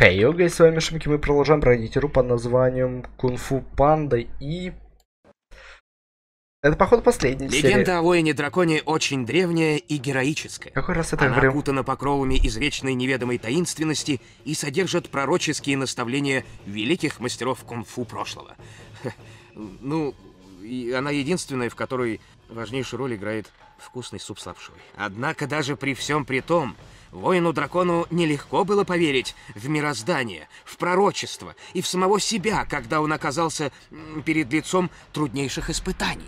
Хей, йога, с вами Шимки, мы продолжаем проходить игру под названием Кунг-фу Панда, и... Это, походу, последняя серия. Легенда о воине-драконе очень древняя и героическая. Какой раз это Она говорил? окутана покровами извечной неведомой таинственности и содержит пророческие наставления великих мастеров кунг-фу прошлого. Ну, и она единственная, в которой важнейшую роль играет вкусный суп с лапшой. Однако даже при всем при том, воину-дракону нелегко было поверить в мироздание, в пророчество и в самого себя, когда он оказался перед лицом труднейших испытаний.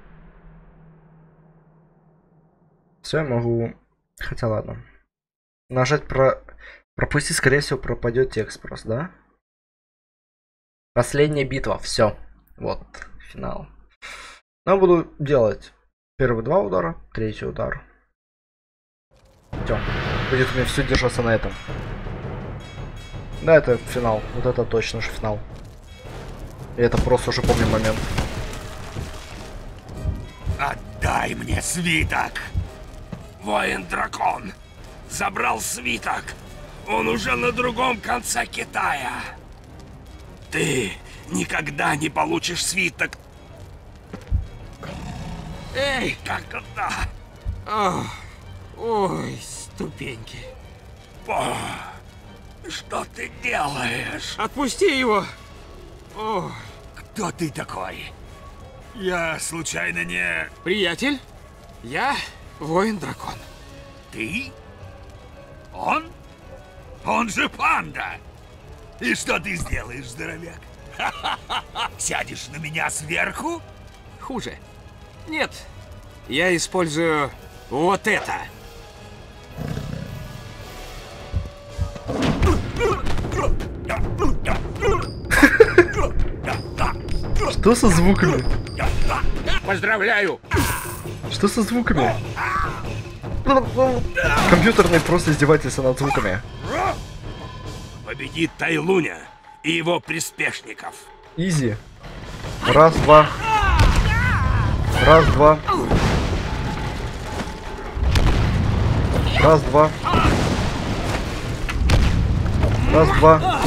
Все, я могу... Хотя ладно. Нажать пропустить, скорее всего, пропадет текст просто, да? Последняя битва, все. Вот, финал. Но буду делать первые 2 удара, третий удар. Все. Будет у меня все держаться на этом. Да, это финал. Вот это точно же финал. И это просто уже помню момент. Отдай мне свиток! Воин-дракон забрал свиток. Он уже на другом конце Китая. Ты никогда не получишь свиток. Эй! Как это? Ой, ступеньки. О, что ты делаешь? Отпусти его! Ой. Кто ты такой? Я случайно не... Приятель, я воин-дракон. Ты? Он? Он же панда! И что ты сделаешь, здоровяк? Сядешь на меня сверху? Хуже. Нет, я использую вот это. Что со звуками? Поздравляю! Что со звуками? Компьютерные просто издевательства над звуками. Победит Тайлуня и его приспешников. Изи. Раз, два. Раз, два. Раз, два. Раз, два.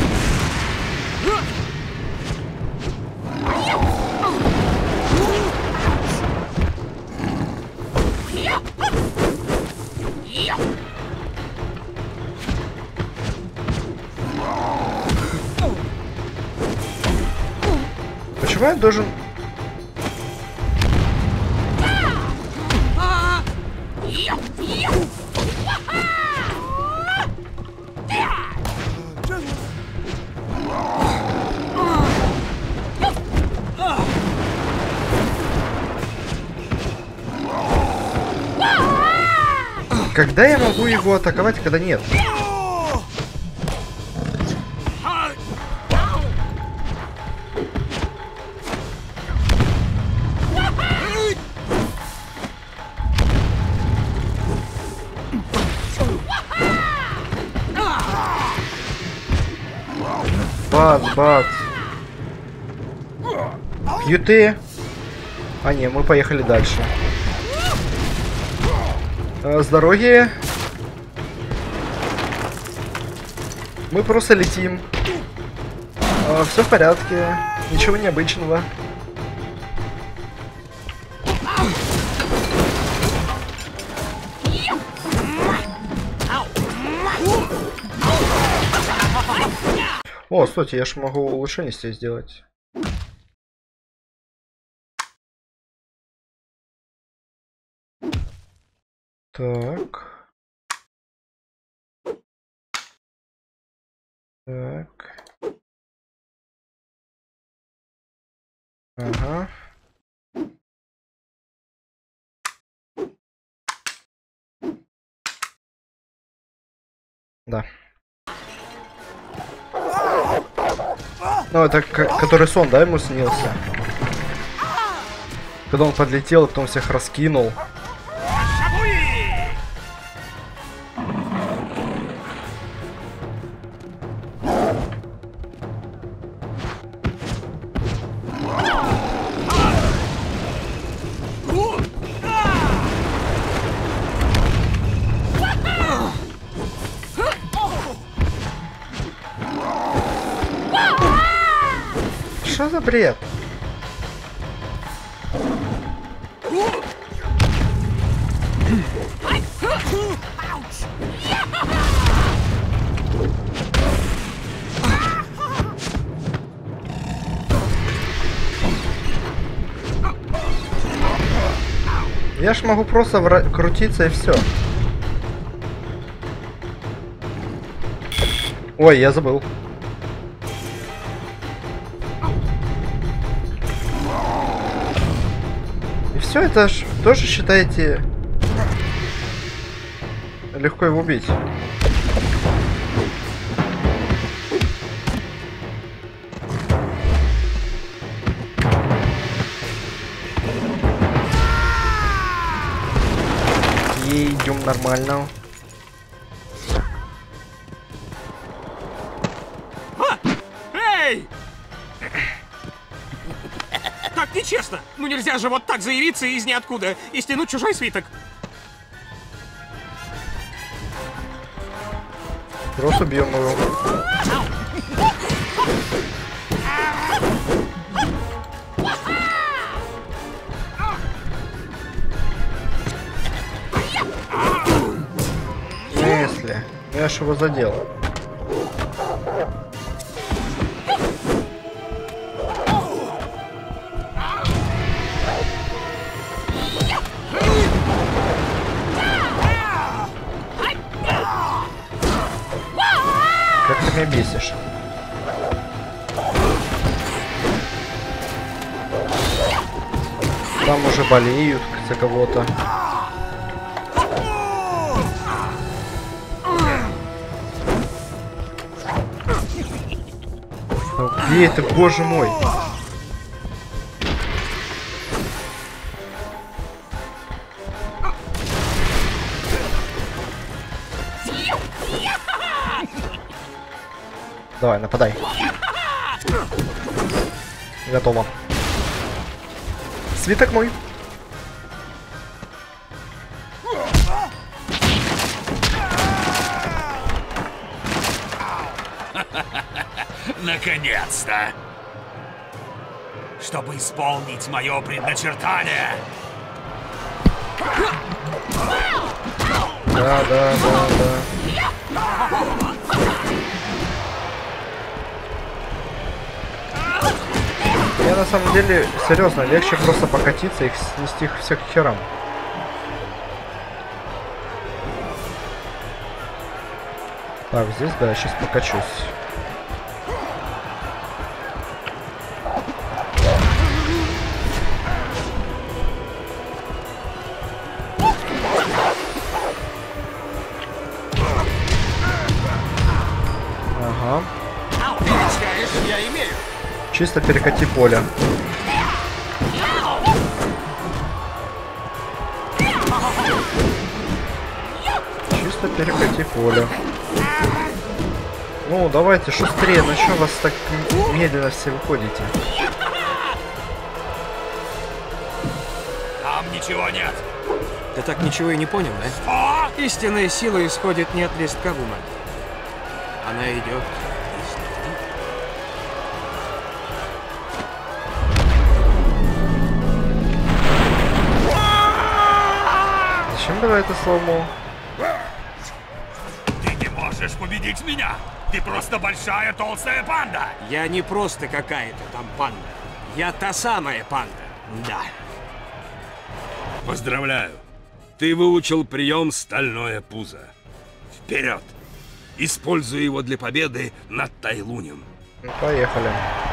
Почему я должен... Когда я могу его атаковать, когда нет? Бац, бац. Кьюты. А не, мы поехали дальше. С дороги. Мы просто летим. Все в порядке. Ничего необычного. О, стойте, я ж могу улучшение себе сделать. Так. Так. Ага. Да. Ну, это который сон, да, ему снился? Когда он подлетел, потом всех раскинул. что за бред? Я ж могу просто крутиться и все. Ой, я забыл. И все это ж тоже считаете легко его убить. И идем нормально. Эй! Так нечестно! Ну нельзя же вот так заявиться из ниоткуда и стянуть чужой свиток. Просто бьем его. Если я ж его задел. Как ты меня бесишь? Там уже болеют за кого-то. Где это, боже мой? Давай, нападай. Готово. Свиток мой. Наконец-то! Чтобы исполнить мое предначертание! Да. Я на самом деле, серьезно, легче просто покатиться и снести их всех к херам. Так, здесь, да, я сейчас покачусь. Ага. Я имею. Чисто перекати поле. Чисто перекати поле. Ну, давайте шустрее. Ну что вас так медленно все выходите? Там ничего нет. Ты так ничего и не понял, да? Что? Истинная сила исходит не от листка бумаги. Она идет изнутри. Зачем давай это сломал? Ты не можешь победить меня! Ты просто большая толстая панда! Я не просто какая-то там панда. Я та самая панда. Да. Поздравляю! Ты выучил прием «Стальное пузо». Вперед! Используй его для победы над Тайлунем. Ну, поехали.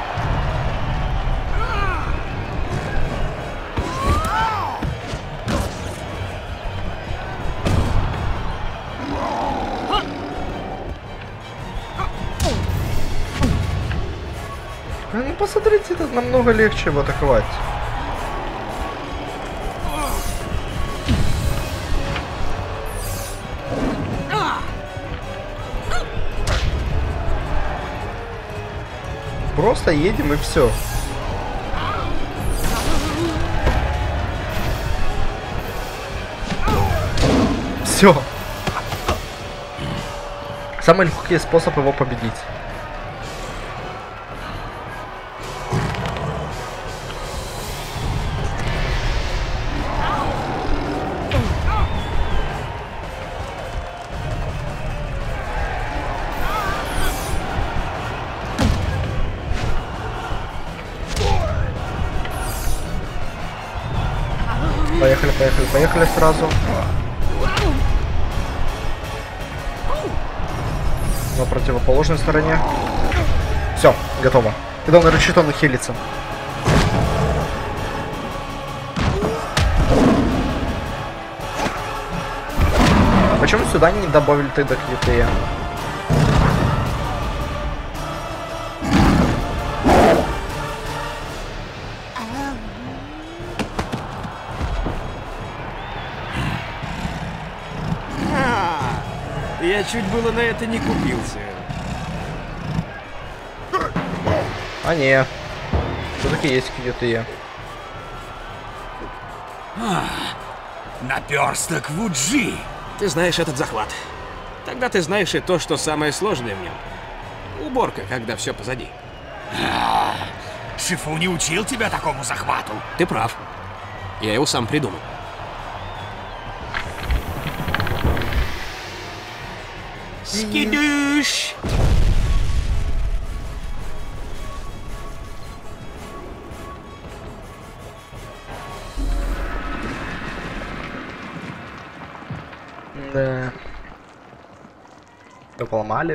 Ну посмотрите, это намного легче его атаковать. Просто едем и все. Все. Самый легкий способ его победить. Поехали, поехали, поехали сразу. На противоположной стороне. Все, готово. Когда он рычит, он хилится. Почему сюда не добавили тогда QTE? Я чуть было на это не купился. А не. Все-таки есть QTE. Наперсток Вуджи. Ты знаешь этот захват. Тогда ты знаешь и то, что самое сложное в нем. Уборка, когда все позади. Шифу не учил тебя такому захвату. Ты прав. Я его сам придумал. Скидыш! Да. Что поломали?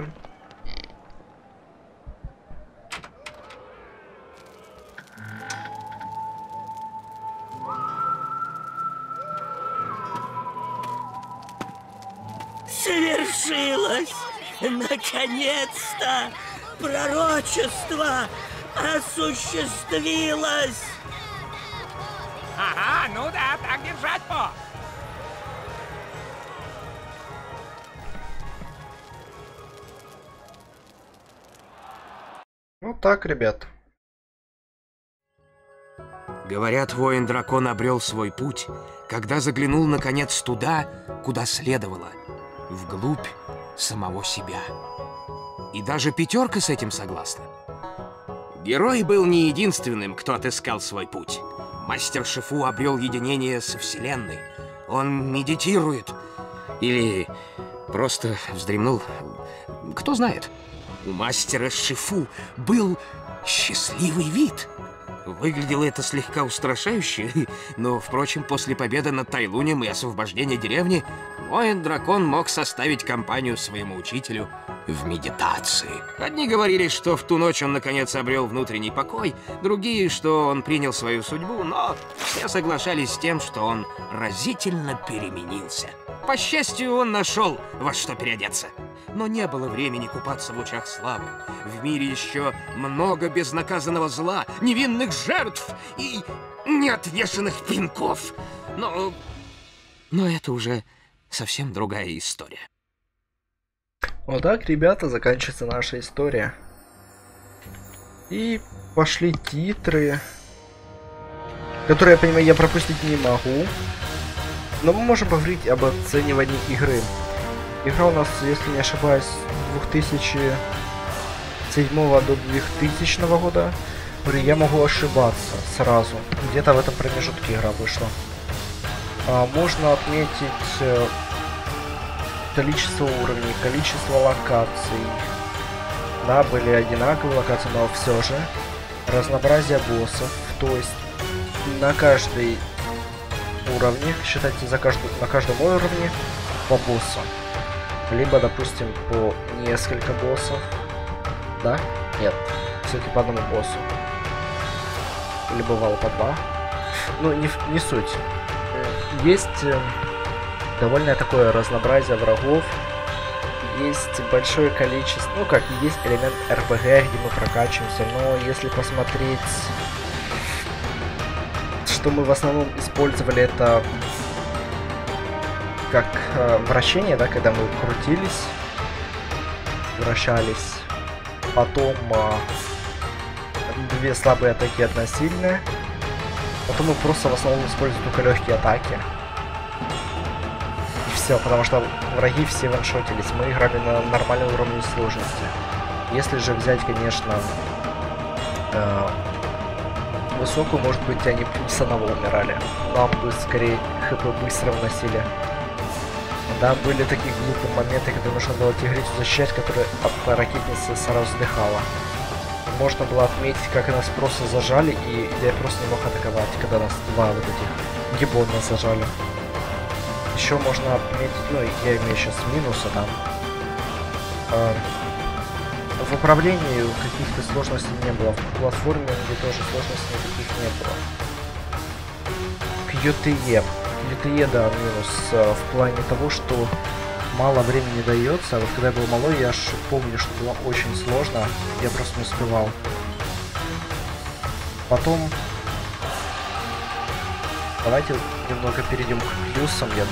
Свершилось! Наконец-то! Пророчество осуществилось! Ага, ну да, так держать, по. Вот так, ребят. Говорят, воин-дракон обрел свой путь, когда заглянул наконец туда, куда следовало, вглубь самого себя. И даже пятерка с этим согласна. Герой был не единственным, кто отыскал свой путь. Мастер Шифу обрел единение со Вселенной. Он медитирует. Или просто вздремнул. Кто знает. У мастера Шифу был счастливый вид. Выглядело это слегка устрашающе, но, впрочем, после победы над Тайлунем и освобождения деревни, воин-дракон мог составить компанию своему учителю в медитации. Одни говорили, что в ту ночь он наконец обрел внутренний покой, другие, что он принял свою судьбу, но все соглашались с тем, что он разительно переменился. По счастью, он нашел во что переодеться. Но не было времени купаться в лучах славы. В мире еще много безнаказанного зла, невинных жертв и неотвешенных пинков. Но это уже совсем другая история. Вот так, ребята, заканчивается наша история. И пошли титры, которые, я понимаю, я пропустить не могу. Но мы можем поговорить об оценивании игры. Игра у нас, если не ошибаюсь, с 2007 до 2000 года. Я могу ошибаться сразу. Где-то в этом промежутке игра вышла. Можно отметить количество уровней, количество локаций. Да, были одинаковые локации, но все же. Разнообразие боссов. То есть на каждой уровне, считайте, на каждом уровне по боссу. Либо, допустим, по несколько боссов. Да? Нет. Все-таки по одному боссу. Или бывало по два. Ну, не суть. Есть довольно такое разнообразие врагов. Есть большое количество... Ну, как, есть элемент РПГ, где мы прокачиваемся. Но если посмотреть... Что мы в основном использовали, это... как вращение, да, когда мы крутились, вращались, потом две слабые атаки, одна сильная, потом мы просто в основном используем только легкие атаки. И все, потому что враги все ваншотились, мы играли на нормальном уровне сложности. Если же взять, конечно, высокую, может быть, они не с одного умирали. Нам бы скорее хп быстро вносили. Да, были такие глупые моменты, когда нужно было тигрицу защищать, которая от ракетницы сразу вздыхала. Можно было отметить, как нас просто зажали, и я просто не мог атаковать, когда нас два вот этих гиббона зажали. Еще можно отметить, ну, я имею сейчас минусы там. В управлении каких-то сложностей не было. В платформинге тоже сложностей никаких не было. QTE. QTE, да, минус в плане того, что мало времени дается. А вот когда я был малой, я аж помню, что было очень сложно. Я просто не успевал. Потом... Давайте немного перейдем к плюсам, я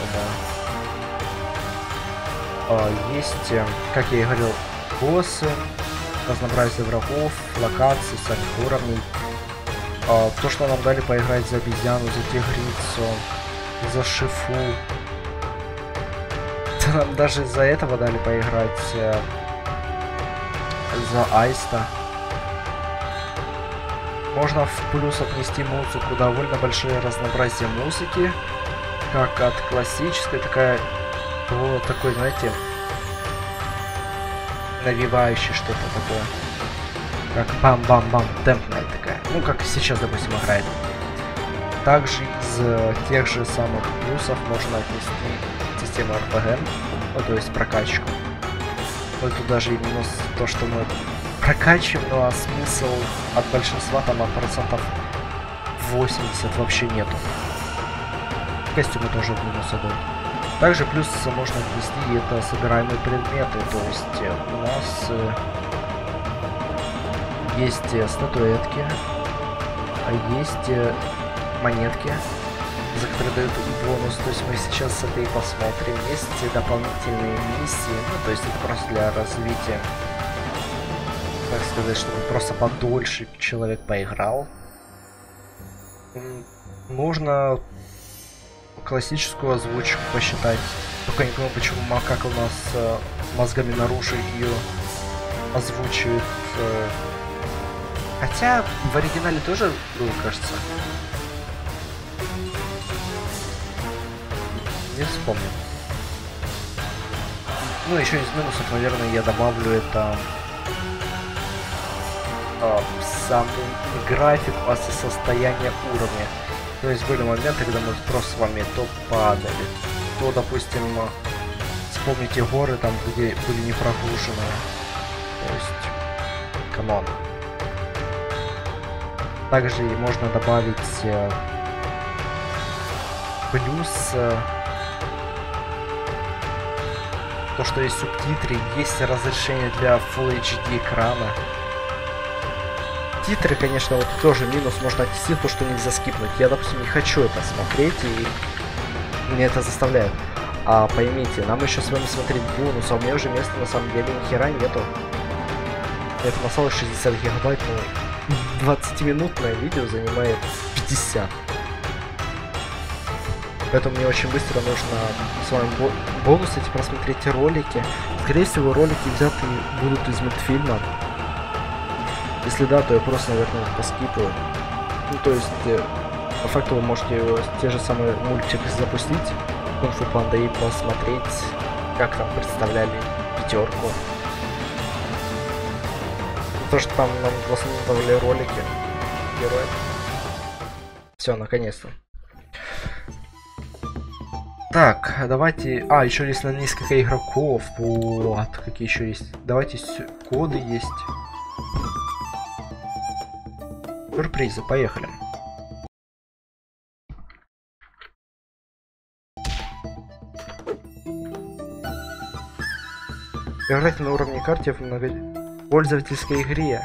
думаю. Есть, как я и говорил, боссы, разнообразие врагов, локаций, самих уровней. То, что нам дали поиграть за обезьяну, за тигрицу, за шифу. Нам даже из-за этого дали поиграть за аиста. Можно в плюс отнести музыку, довольно большое разнообразие музыки, как от классической, такой, знаете, навевающий что-то такое, как бам-бам-бам, темпная такая, ну как сейчас, допустим, играет. Также из тех же самых плюсов можно отнести систему RPG, ну, то есть прокачку. Но тут даже и минус то, что мы прокачиваем, ну а смысл от большинства там от процентов 80 вообще нету. Костюмы тоже в минус идут. Также плюс можно отнести это собираемые предметы, то есть у нас есть статуэтки, а есть монетки, за которые дают бонус, то есть мы сейчас это и посмотрим. Есть дополнительные миссии, ну то есть это просто для развития, так сказать, чтобы просто подольше человек поиграл. Можно классическую озвучку посчитать, только не понимаю, почему макак у нас мозгами наружу ее озвучивает. Хотя в оригинале тоже было, кажется. Не вспомню. Ну, еще из минусов, наверное, я добавлю это сам график после состояния уровня. То есть были моменты, когда мы просто с вами то падали, то, допустим, вспомните горы там, где были не прогружены. То есть, камон. Также можно добавить плюс то, что есть субтитры, есть разрешение для Full HD экрана. Титры, конечно, вот тоже минус можно отнести, то, что нельзя скипнуть. Я, допустим, не хочу это смотреть, и мне это заставляет. А поймите, нам еще с вами смотреть бонус, а у меня уже места на самом деле ни хера нету. Это на самом 60 гигабайт, но 20-минутное видео занимает 50. Поэтому мне очень быстро нужно с вами бонусы эти просмотреть ролики. Скорее всего, ролики взяты будут из мультфильма. Если да, то я просто, наверное, поскипаю. Ну, то есть, по факту вы можете те же самые мультики запустить, Kung Fu Panda, и посмотреть, как там представляли пятерку. То, что там нам просмотрели ролики героев. Все, наконец-то. Так, давайте... А, еще есть на несколько игроков. Вот, какие еще есть. Давайте коды есть. Сюрпризы, поехали. Играйте на уровне карте в многопользовательской игре.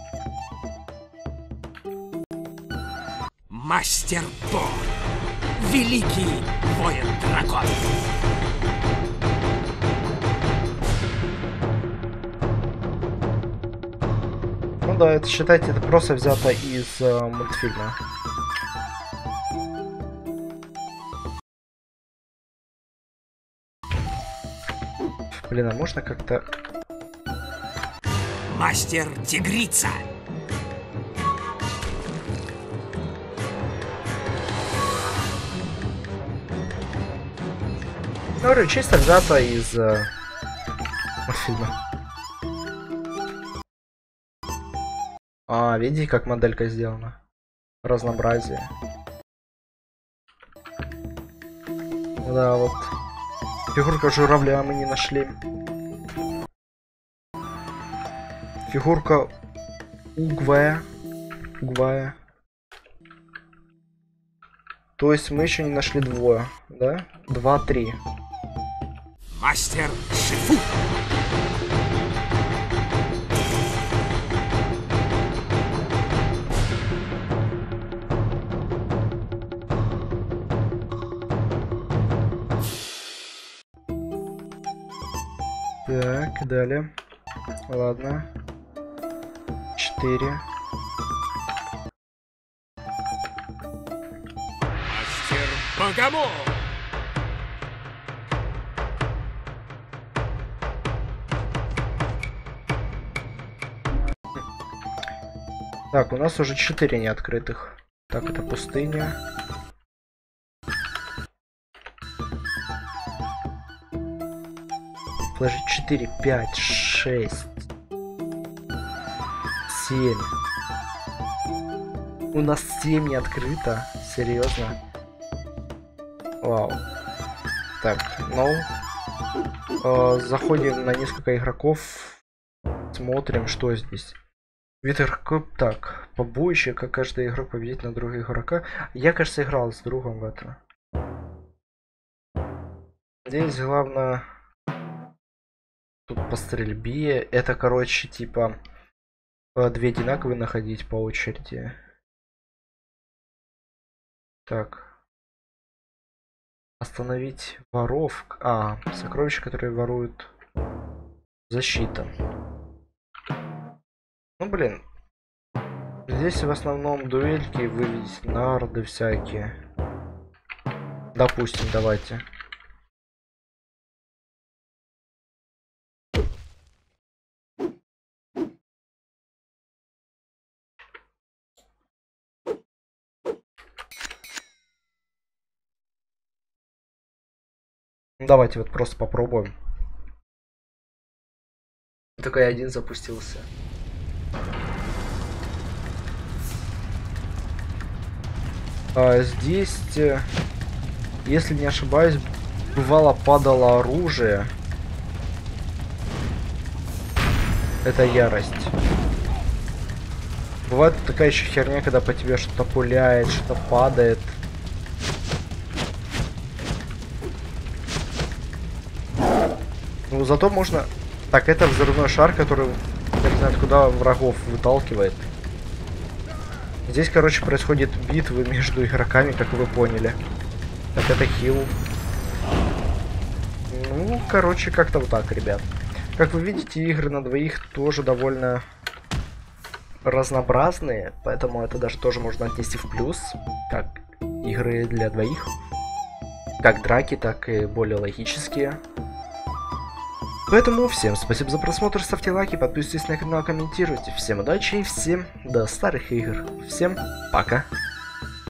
Мастер По. Великий воин-дракон. Ну да, это считайте, это просто взято из мультфильма. Блин, а можно как-то... Мастер Тигрица. Говорю, чисто взято из мультфильма. А, видите, как моделька сделана? Разнообразие. Да, вот. Фигурка журавля мы не нашли. Фигурка угвая. То есть мы еще не нашли двое, да? 2, 3. Мастер Шифу. Так, далее. Ладно. 4. Мастер Богомол. Так, у нас уже 4 неоткрытых. Так, это пустыня. Положить 4, 5, 6, 7. У нас 7 не открыто. Серьезно? Вау. Так, заходим на несколько игроков. Смотрим, что здесь. Вид игроков. Так, побоище, как каждый игрок победит на другого игрока. Я, кажется, играл с другом в это. Здесь главное... Тут по стрельбе. Это, короче, типа... 2 одинаковые находить по очереди. Так. Остановить воров. А, сокровища, которые воруют. Защита. Ну, блин. Здесь в основном дуэльки, выведить нарды всякие. Допустим, давайте. Давайте вот просто попробуем. Только я один запустился. Здесь, если не ошибаюсь, бывало падало оружие. Это ярость. Бывает такая еще херня, когда по тебе что-то пуляет, что-то падает. Ну, зато можно... Так, это взрывной шар, который, я не знаю, откуда врагов выталкивает. Здесь, короче, происходит битвы между игроками, как вы поняли. Так, это хил. Ну, короче, как-то вот так, ребят. Как вы видите, игры на двоих тоже довольно разнообразные, поэтому это даже тоже можно отнести в плюс. Как игры для двоих. Как драки, так и более логические. Поэтому всем спасибо за просмотр, ставьте лайки, подписывайтесь на канал, комментируйте. Всем удачи и всем до старых игр. Всем пока.